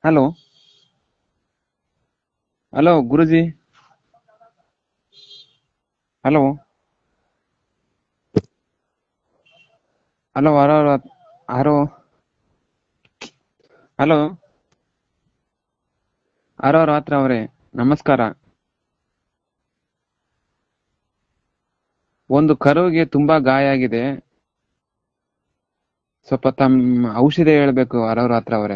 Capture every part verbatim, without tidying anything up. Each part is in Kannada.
ಹಲೋ ಹಲೋ ಗುರುಜಿ. ಹಲೋ ಹಲೋ ಹರೋ ಹರೋ ಹಲೋ ಅಹೋರಾತ್ರ ಅವರೇ ನಮಸ್ಕಾರ. ಒಂದು ಕರುವಿಗೆ ತುಂಬಾ ಗಾಯ ಆಗಿದೆ, ಸ್ವಲ್ಪ ತಮ್ಮ ಔಷಧಿ ಹೇಳ್ಬೇಕು ಅಹೋರಾತ್ರ ಅವರೇ.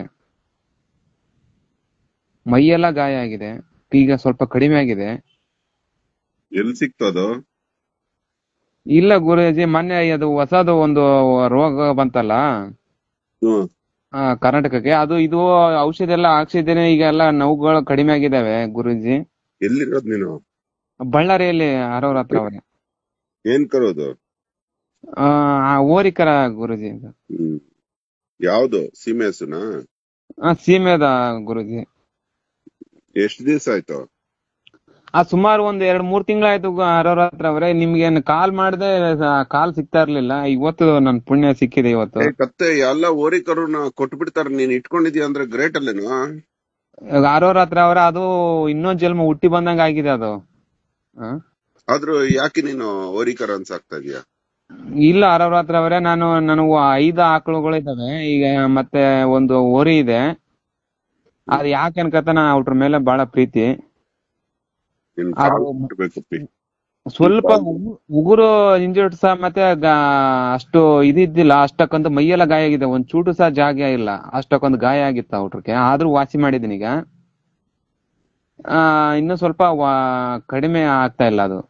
ಮೈಯೆಲ್ಲ ಗಾಯ ಆಗಿದೆ, ಈಗ ಸ್ವಲ್ಪ ಕಡಿಮೆ ಆಗಿದೆ. ಎಲ್ಲಿ ಸಿಕ್ತದು? ಇಲ್ಲ ಗುರುಜಿ, ಮೊನ್ನೆ ಅದು ಹೊಸದು ಒಂದು ರೋಗ ಬಂತಲ್ಲ ಹ್ಮ್ ಆ, ಕರ್ನಾಟಕಕ್ಕೆ. ಅದು ಇದು ಔಷಧಿ ಎಲ್ಲ ಹಾಕ್ಸಿದ್ದೇನೆ, ಈಗ ಎಲ್ಲ ನೋವುಗಳು ಕಡಿಮೆ ಆಗಿದ್ದಾವೆ ಗುರುಜಿ. ಎಲ್ಲಿರೋದ್ ನೀನು? ಬಳ್ಳಾರಿಯಲ್ಲಿ ಅಹೋರಾತ್ರ ಅವರೇ. ಏನ್ ಕರೋದು? ಆ ಓರಿಕರ ಗುರುಜಿ. ಹ್ಮ್ ಯಾವ್ದು? ಸೀಮೆ ಹಸುನಾ? ಆ ಸೀಮೆದ ಗುರುಜಿ. ಎಷ್ಟ್ ದಿವ್ಸ ಆಯ್ತು? ಆ ಸುಮಾರು ಒಂದ್ ಎರಡ್ ಮೂರ್ ತಿಂಗಳಾಯ್ತು ಅಹೋರಾತ್ರ ಅವರೇ. ನಿಮ್ಗೇನ್ ಕಾಲ್ ಮಾಡ್ದೆ ಕಾಲ್ ಸಿಗ್ತಾ ಇರ್ಲಿಲ್ಲ, ಇವತ್ತು ನನ್ ಪುಣ್ಯ ಸಿಕ್ಕಿದೆ ಇವತ್ತು. ಏ ಕತ್ತೆ, ಎಲ್ಲ ಓರಿ ಕರುನ ಕೊಟ್ಬಿಡ್ತಾರ, ನೀನ್ ಇಟ್ಕೊಂಡಿದ್ಯಾ ಅಂದ್ರೆ ಗ್ರೇಟ್ ಅಲ್ಲೇನು? ಅಹೋರಾತ್ರ ಅವರ ಅದು ಇನ್ನೊಂದ್ ಜನ್ಮ ಹುಟ್ಟಿ ಬಂದಂಗ ಆಗಿದೆ ಅದು. ಆ? ಆದ್ರೂ ಯಾಕೆ ನೀನು ಓರಿ ಕರು ಅನ್ಸಾಕ್ತಾ ಇದೀಯ? ಇಲ್ಲ ಅಹೋರಾತ್ರ ಅವರೇ, ನಾನು ನನಗೆ ಐದು ಆಕಳುಗಳು ಇದಾವೆ ಈಗ, ಮತ್ತೆ ಒಂದು ಓರಿ ಇದೆ. ಅದ್ ಯಾಕೆ ಅನ್ಕತ ನಾ ಅವ್ರ ಮೇಲೆ ಬಹಳ ಪ್ರೀತಿ. ನಿನ್ ಅದು ಕಾಲ್ ಬಿಡ್ಬೇಕಪ್ಪಿ. ಸ್ವಲ್ಪ ಉಗು- ಉಗುರು ಇಂಜುರ್ಡ್ ಸಹ, ಮತ್ತೆ ಗಾ- ಅಷ್ಟು ಇದಿದ್ದಿಲ್ಲ ಅಷ್ಟಕ್ಕೊಂದು. ಮೈಯೆಲ್ಲ ಗಾಯ ಆಗಿದೆ, ಒಂದ್ ಚೂಟು ಸಹ ಜಾಗ ಇಲ್ಲ, ಅಷ್ಟಕ್ಕೊಂದು ಗಾಯ ಆಗಿತ್ತು ಅವ್ರಿಗೆ. ಆದ್ರೂ ವಾಸಿ ಮಾಡಿದೀನಿ ಈಗ. ಆ ಇನ್ನು ಸ್ವಲ್ಪ ವಾ- ಕಡಿಮೆ ಆಗ್ತಾ ಇಲ್ಲ ಅದು.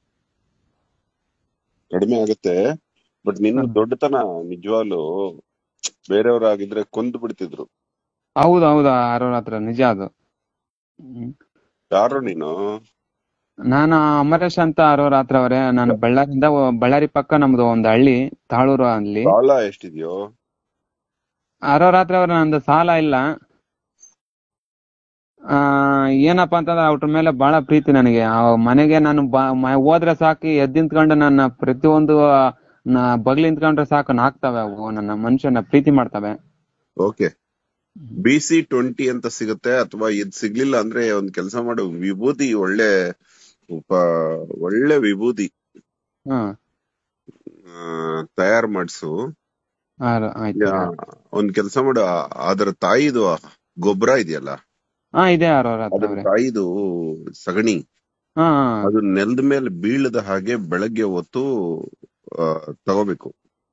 ಕಡಿಮೆ ಆಗುತ್ತೆ, ಬಟ್ ನಿನ್ನ ದೊಡ್ಡತನ ನಿಜವಾಗ್ಲು ಬೇರೆಯವ್ರಾಗಿದ್ರೆ ಕೊಂದು ಬಿಡ್ತಿದ್ರು. ಹೌದು ಹೌದು ಅಹೋರಾತ್ರ, ನಿಜ ಅದು. ಹ್ಮ್. ಯಾರು ನೀನು? ನಾನು ಅಮರೇಶ್ ಅಂತ ಅಹೋರಾತ್ರ ಅವರೇ. ನಾನು ಬಳ್ಳಾರಿಯಿಂದ, ಬಳ್ಳಾರಿ ಪಕ್ಕ ನಮ್ದು ಒಂದು ಹಳ್ಳಿ ತಾಳೂರು ಅಲ್ಲಿ. ಸಾಲ ಎಷ್ಟಿದ್ಯೋ? ಅಹೋರಾತ್ರ ಅವ್ರ ನಂದು ಸಾಲ ಇಲ್ಲ. ಆ ಏನಪ್ಪಾ ಅಂತಂದ್ರೆ ಅವ್ರ ಮೇಲೆ ಬಹಳ ಪ್ರೀತಿ ನನಗೆ. ಆ ಮನೆಗೆ ನಾನು ಬ- ಮ- ಹೋದ್ರೆ ಸಾಕು, ಎದ್ದು ನಿಂತ್ಕೊಂಡು ನನ್ನ ಪ್ರತಿಯೊಂದು ಬಗ್ಲಿ ನಿಂತ್ಕೊಂಡ್ರೆ ಸಾಕು ನಾಕ್ತವೆ ಅವು. ನನ್ನ ಮನುಷ್ಯನ ಪ್ರೀತಿ ಮಾಡ್ತವೆ. ಓಕೆ, ಬಿ ಸಿ ಟ್ವೆಂಟಿ ಅಂತ ಸಿಗುತ್ತೆ, ಅಥವಾ ಇದ್ ಸಿಗ್ಲಿಲ್ಲ ಅಂದ್ರೆ ಒಂದ್ ಕೆಲಸ ಮಾಡು, ವಿಭೂತಿ ಒಳ್ಳೆ ಉಪ ಒಳ್ಳೆ ವಿಭೂತಿ ಹ್ಮ್ ತಯಾರು ಮಾಡಿಸು. ಆಯ್ತು. ಒಂದ್ ಕೆಲಸ ಮಾಡು, ಆ- ಅದರ ತಾಯಿದು ಗೊಬ್ಬರ ಇದೆಯಲ್ಲ, ಹಾ ಇದೆ ಅಹೋರಾತ್ರ ಅದರ ಅವ್ರೆ. ತಾಯಿದು ಸಗಣಿ, ಹಾ ಅದು ನೆಲದ ಮೇಲೆ ಬೀಳದ ಹಾಗೆ ಬೆಳಗ್ಗೆ ಹೊತ್ತು ಆ, ತಗೋಬೇಕು.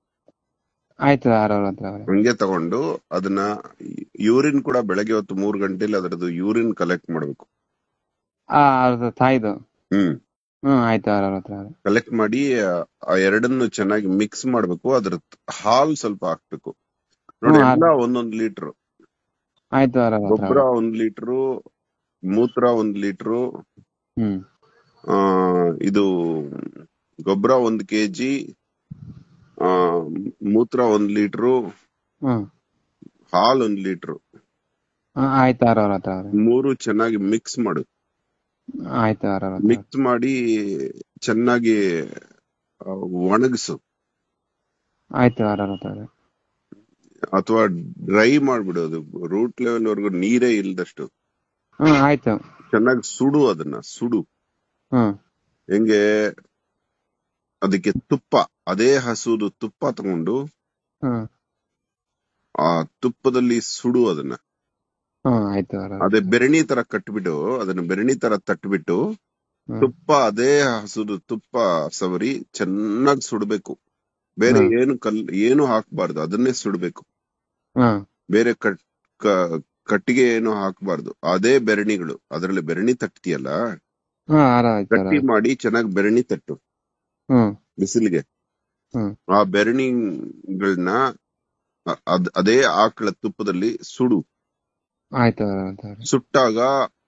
ಆಯ್ತು ಅಹೋರಾತ್ರ ಅವ್ರೆ. ಹಂಗೆ ತಗೊಂಡು ಅದನ್ನ ಯೂರಿನ್ ಕೂಡ ಬೆಳಗ್ಗೆ ಹೊತ್ತು ಮೂರ್ ಗಂಟೆಲಿ ಅದರದ್ದು ಯೂರಿನ್ ಕಲೆಕ್ಟ್ ಮಾಡ್ಬೇಕು. ಆ ಅದ್ರ ತಾಯಿದು. ಹ್ಮ್ ಹ್ಮ್ ಆಯ್ತು ಅಹೋರಾತ್ರ ಅವ್ರೆ. ಕಲೆಕ್ಟ್ ಮಾಡಿ ಆ ಎರಡನ್ನು ಚೆನ್ನಾಗಿ ಮಿಕ್ಸ್ ಮಾಡ್ಬೇಕು. ಅದ್ರ ಹಾಲ್ ಸ್ವಲ್ಪ ಹಾಕ್ಬೇಕು ನೋಡಿ, ಹ್ಮ್ ಎಲ್ಲ ಒಂದೊಂದ್ ಲೀಟರ್. ಆಯ್ತು ಅಹೋರಾತ್ರ ಗೊಬ್ಬರ ಅವ್ರೆ. ಒಂದ್ ಲೀಟರು, ಮೂತ್ರ ಒಂದ್ ಲೀಟರು, ಹ್ಮ್ ಆ ಇದು ಗೊಬ್ಬರ ಒಂದ್ ಕೆಜಿ, ಆ ಮೂತ್ರ ಒಂದ್ ಲೀಟರು, ಹ್ಮ್ ಹಾಲ್ ಒಂದ್ ಲೀಟರು, ಆಯ್ತು ಅಹೋರಾತ್ರ ಅವ್ರೆ. ಮೂರು ಚೆನ್ನಾಗಿ ಮಿಕ್ಸ್ ಮಾಡು. ಆಯ್ತು ಅಹೋರಾತ್ರ. ಮಿಕ್ಸ್ ಮಾಡಿ ಚೆನ್ನಾಗಿ ಆ, ಒಣಗಿಸು, ಆಯ್ತು ಅಹೋರಾತ್ರ ಅವ್ರೆ. ಅಥವಾ ಡ್ರೈ ಮಾಡ್ಬಿಡೋದು, ರೂಟ್ ಲೆವೆಲ್ ವರ್ಗು ನೀರೇ ಇಲ್ದಷ್ಟು ಹ್ಮ್ ಆಯ್ತು. ಚೆನ್ನಾಗಿ ಸುಡು, ಅದನ್ನ ಸುಡು. ಹ್ಮ್ ಹೆಂಗೆ? ಅದಕ್ಕೆ ತುಪ್ಪ, ಅದೇ ಹಸುದು ತುಪ್ಪ ತಗೊಂಡು ಹ್ಮ್ ಆ ತುಪ್ಪದಲ್ಲಿ ಸುಡು ಅದನ್ನ. ಹ್ಮ್ ಆಯ್ತು ಅಹೋರಾತ್ರ. ಅದೇ ಬೆರಣಿ ತರ ಕಟ್ಬಿಟ್ಟು, ಅದನ್ನ ಬೆರಣಿ ತರ ತಟ್ಬಿಟ್ಟು, ಹ್ಮ್ ತುಪ್ಪ ಅದೇ ಹಸುದು ತುಪ್ಪ ಸವರಿ ಚೆನ್ನಾಗಿ ಸುಡ್ಬೇಕು. ಬೇರೆ ಹ್ಮ್ ಏನು ಕಲ್ ಏನು ಹಾಕ್ಬಾರ್ದು, ಅದನ್ನೇ ಸುಡ್ಬೇಕು. ಹ್ಮ್ ಬೇರೆ ಕಟ್ ಕ- ಕಟ್ಟಿಗೆ ಏನು ಹಾಕ್ಬಾರ್ದು, ಅದೇ ಬೆರಣಿಗಳು. ಅದರಲ್ಲಿ ಬೆರಣಿ ತಟ್ತೀಯಲ್ಲ, ಹ್ಮ್ ಆಯ್ತು ಗಟ್ಟಿ ಅಹೋರಾತ್ರ. ಮಾಡಿ ಚೆನ್ನಾಗಿ ಬೆರಣಿ ತಟ್ಟು ಹ್ಮ್ ಬಿಸಿಲಿಗೆ. ಹ್ಮ್ ಆ ಬೆರಣಿಗಳನ್ನ ಅದ್ ಅದೇ ಆಕಳ ತುಪ್ಪದಲ್ಲಿ ಸುಡು. ಆಯ್ತು ಅಹೋರಾತ್ರ ಅವ್ರೆ. ಸುಟ್ಟಾಗ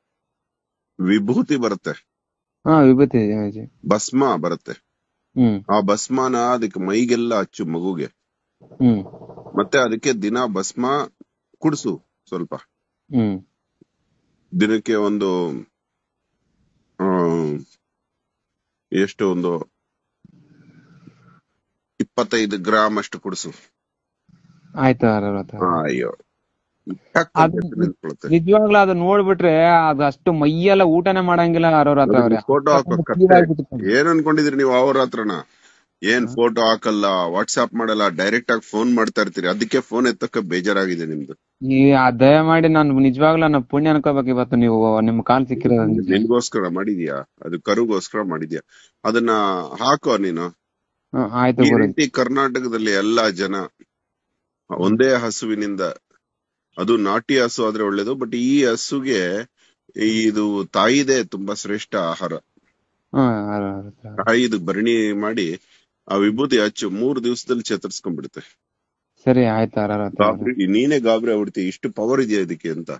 ವಿಭೂತಿ ಬರುತ್ತೆ, ಹಾ ವಿಭೂತಿ ಇದೆ ಅಜ್ಜಿ. ಭಸ್ಮ ಬರುತ್ತೆ. ಹ್ಮ್ ಆ ಭಸ್ಮನ ಅದಕ್ಕೆ ಮೈಗೆಲ್ಲ ಹಚ್ಚು ಮಗುಗೆ. ಹ್ಮ್ ಮತ್ತೆ ಅದಕ್ಕೆ ದಿನ ಭಸ್ಮ ಕುಡ್ಸು ಸ್ವಲ್ಪ. ಹ್ಮ್ ದಿನಕ್ಕೆ ಒಂದು ಆ, ಎಷ್ಟು ಒಂದು ಇಪ್ಪತ್ತೈದು ಗ್ರಾಮ್ ಅಷ್ಟು ಕುಡಿಸು. ಆಯ್ತು ಅಹೋರಾತ್ರ ಅವ್ರೆ. ಅಯ್ಯೋ, ಅದು ನಿಜವಾಗ್ಲೂ ಅದು ನೋಡ್ಬಿಟ್ರೆ ಅದು ಅಷ್ಟು ಮೈಯೆಲ್ಲ ಊಟನೇ ಮಾಡಂಗಿಲ್ಲ ಅರೋರಾತ್ರ ಅವ್ರೆ. ಫೋಟೋ ಹಾಕೋ ಏನ್ ಅನ್ಕೊಂಡಿದ್ರಿ ನೀವು ಅಹೋರಾತ್ರನ? ಏನ್ ಫೋಟೋ ಹಾಕಲ್ಲ, ವಾಟ್ಸ್ಆಪ್ ಮಾಡಲ್ಲ, ಡೈರೆಕ್ಟ್ ಆಗಿ ಫೋನ್ ಮಾಡ್ತಾ ಇರ್ತೀರಿ, ಅದಕ್ಕೆ ಫೋನ್ ಎತ್ತಕ್ಕ ಬೇಜಾರಾಗಿದೆ ನಿಮ್ದು. ಈ ದಯಮಾಡಿ ನಾನು ನಿಜವಾಗ್ಲೂ ನಾನು ಪುಣ್ಯ ಅನ್ಕೋಬೇಕು ಇವತ್ತು ನೀವು ನಿಮ್ ಕಾಲ್ ಸಿಕ್ಕಿರೋದು. ನಿನ್ಗೋಸ್ಕರ ಮಾಡಿದ್ಯಾ, ಅದು ಕರುಗೋಸ್ಕರ ಮಾಡಿದ್ಯಾ, ಅದನ್ನ ಹಾಕೋ ನೀನು. ಆಯ್ತು ಈ ರೀತಿ ಕರ್ನಾಟಕದಲ್ಲಿ ಎಲ್ಲಾ ಜನ ಒಂದೇ ಹಸುವಿನಿಂದ, ಅದು ನಾಟಿ ಹಸು ಆದ್ರೆ ಒಳ್ಳೇದು, ಬಟ್ ಈ ಹಸುಗೆ ಇದು ತಾಯಿದೇ ತುಂಬಾ ಶ್ರೇಷ್ಠ ಆಹಾರ. ತಾಯಿದು ಭರಣಿ ಮಾಡಿ ಆ ವಿಭೂತಿ ಹಚ್ಚು, ಮೂರು ದಿವಸದಲ್ಲಿ ಚೇತರಿಸ್ಕೊಂಡ್ಬಿಡುತ್ತೆ. ಸರಿ ಆಯ್ತು. ಗಾಬ್ರಿ ನೀನೇ ಗಾಬರಿ ಆಗ್ಬಿಡ್ತಿ, ಇಷ್ಟು ಪವರ್ ಇದೆಯಾ ಇದಕ್ಕೆ ಅಂತ.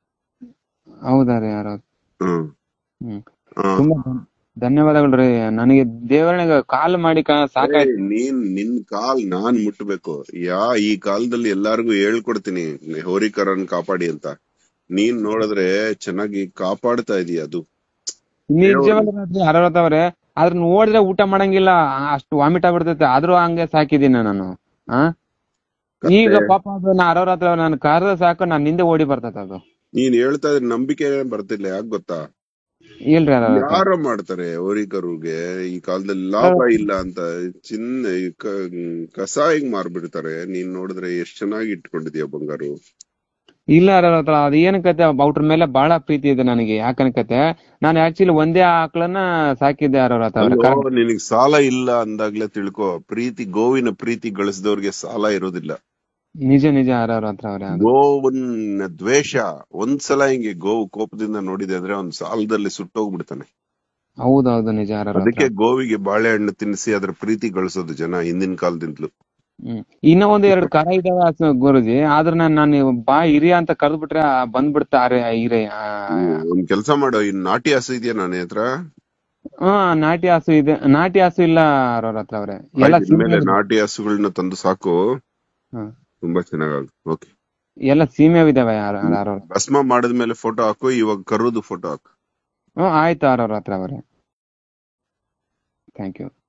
ಹೌದಾ ರೀ ಯಾರ? ಹ್ಮ್ ತುಂಬಾ ಧನ್ಯವಾದಗಳು ರೀ. ನನಗೆ ದೇವರನಿಗೆ ಕಾಲ್ ಮಾಡಿ ಸಾಕಾಯ್ತು. ನೀನ್ ನಿನ್ ಕಾಲ್ ನಾನ್ ಮುಟ್ಬೇಕು. ಯಾ ಈ ಕಾಲದಲ್ಲಿ ಎಲ್ಲಾರ್ಗು ಹೇಳ್ಕೊಡ್ತೀನಿ ಹೋರಿಕರನ್ ಕಾಪಾಡಿ ಅಂತ. ನೀನ್ ನೋಡಿದ್ರೆ ಚೆನ್ನಾಗಿ ಕಾಪಾಡ್ತಾ ಇದೀಯ. ಅದು ನಿಜವಾಗ್ಲೂ ಅರವತ್ತವ್ರೆ, ಆದ್ರ ನೋಡಿದ್ರೆ ಊಟ ಮಾಡಂಗಿಲ್ಲ, ಅಷ್ಟು ವಾಮಿಟ್ ಆಗ್ಬಿಡ್ತೈತೆ, ಆದ್ರೂ ಹಂಗೆ ಸಾಕಿದೀನಿ ನಾನು. ಆ ಈಗ ಪಾಪ ಅದು ನಾ ಅರವತ್ರ ನಾನು ಕರೆದ ಸಾಕು ನಾನ್ ನಿಂದೆ ಓಡಿ ಬರ್ತೈತೆ ಅದು. ನೀನ್ ಹೇಳ್ತಾ ಇದ್ರೆ ನಂಬಿಕೆ ಬರ್ತಿಲ್ಲ, ಯಾಕೆ ಗೊತ್ತಾ? ಇಲ್ರಿ ಯಾರ ಮಾಡ್ತಾರೆ ಹೋರಿಕರುಗೆ ಈ ಕಾಲದಲ್ಲಿ ಲಾಭ ಇಲ್ಲ ಅಂತ ಚಿನ್ನ ಕಸಾಯಿಗ್ ಮಾರ್ಬಿಡ್ತಾರೆ. ನೀನ್ ನೋಡಿದ್ರೆ ಎಷ್ಟ್ ಚೆನ್ನಾಗಿ ಇಟ್ಕೊಂಡಿದ್ಯಾ ಬಂಗಾರು. ಇಲ್ಲ ಅರವತ್ತ ಅದ್ ಏನಕತೆ ಅವ್ರ ಮೇಲೆ ಬಹಳ ಪ್ರೀತಿ ಇದೆ ನನಗೆ. ಯಾಕನಕತೆ ನಾನು ಆಕ್ಚುಲಿ ಒಂದೇ ಆಕಳನ್ನ ಸಾಕಿದ್ದೆ ಅರವತ್ತ. ನಿನಗ್ ಸಾಲ ಇಲ್ಲ ಅಂದಾಗ್ಲೇ ತಿಳ್ಕೊ, ಪ್ರೀತಿ ಗೋವಿನ ಪ್ರೀತಿ ಗಳಿಸಿದವ್ರಿಗೆ ಸಾಲ ಇರೋದಿಲ್ಲ. ನಿಜ ನಿಜ ಅರವತ್ರ ಅವ್ರೆ. ಗೋವನ್ನ ದ್ವೇಷ ಒಂದ್ಸಲ ಹಿಂಗೆ ಗೋವು ಕೋಪದಿಂದ ನೋಡಿದೆ ಅಂದ್ರೆ ಅವ್ನ್ ಸಾಲದಲ್ಲಿ ಸುಟ್ಟೋಗ್ಬಿಡ್ತಾನೆ. ಹೌದೌದು ನಿಜ. ಅದಕ್ಕೆ ಗೋವಿಗೆ ಬಾಳೆಹಣ್ಣು ತಿನ್ನಿಸಿ ಅದ್ರ ಪ್ರೀತಿ ಗಳಿಸೋದು ಜನ ಹಿಂದಿನ ಕಾಲದಿಂದಲೂ. ಹ್ಮ್ ಇನ್ನ ಒಂದ್ ಎರಡು ಕರ ಇದಾವೆ ಗುರುಜಿ, ಆದ್ರ ನಾನು ಬಾ ಹಿರಿಯ ಅಂತ ಕರೆದ್ಬಿಟ್ರೆ ಬಂದ್ಬಿಡ್ತಾರೆ ಹಿರಿಯ. ಒಂದ್ ಕೆಲ್ಸ ಮಾಡೋ, ಇನ್ ನಾಟಿ ಹಸು ಇದೆಯಾ ನಾನೇ ಹತ್ರ? ಹಾ ನಾಟಿ ಹಸು ಇದೆ. ನಾಟಿ ಹಸು ಇಲ್ಲ ಅವ್ರ ಹತ್ರ ಅವ್ರೆ. ಎಲ್ಲ ನಾಟಿ ಹಸುಗಳನ್ನ ತಂದು ಸಾಕು, ತುಂಬಾ ಚೆನ್ನಾಗ. ಓಕೆ, ಎಲ್ಲ ಸೀಮೆವಿದಾವೆ. ಭಸ್ಮ ಮಾಡಿದ್ಮೇಲೆ ಫೋಟೋ ಹಾಕು, ಇವಾಗ ಕರುದು ಫೋಟೋ ಹಾಕು. ಹ್ಮ್ ಆಯ್ತು ಅವ್ರ ಹತ್ರ ಅವ್ರೆ. Thank you.